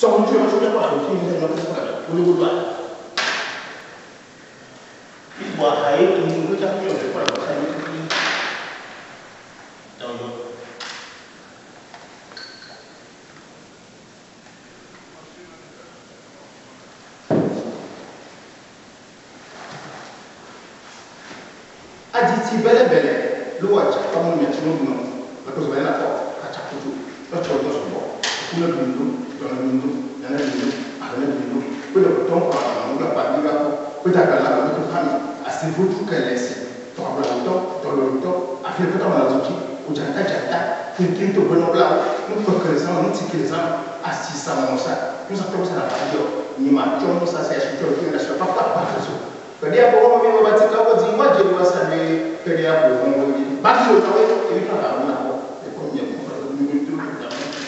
Aditi belle belle, lo watch, come mi accenno, la cosa bella fa, cacciato giù, lo c'ho lo so, una bindu, quello che tomba una partita, quella che la cosa fa, a se vuoi che lessi, tolto, a fare tutta la zucchi, o già, finché tu buono blau, non può crescere, non si crescere, assista a mossa, non sappiamo se la faccio, ni ma non sa se è successo, che lascia papà su. Perché a poco mi va a dire che oggi ma devo sapere perché a poco non vuol dire. Ma io lo devi fare una cosa, e poi mi ha comprato un minuto di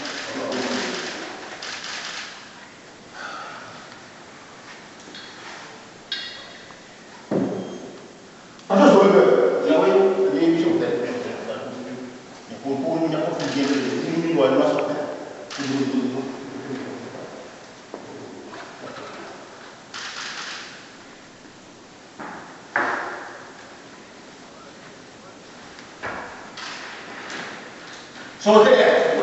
sono te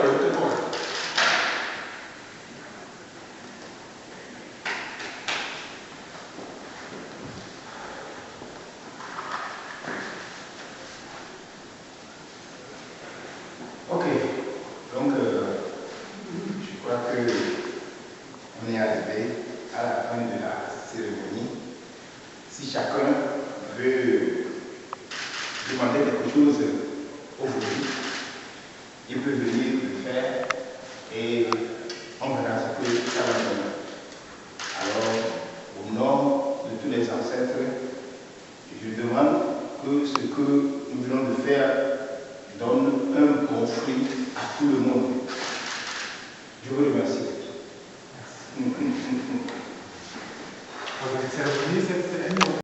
ok, donc je crois que on est arrivé à la fin de la cérémonie. Si chacun veut demander quelque chose aujourd'hui, il peut venir le faire et on verra ce que ça va donner. Alors, au nom de tous les ancêtres, je demande que ce que nous venons de faire donne un bon fruit à tout le monde. Je vous remercie.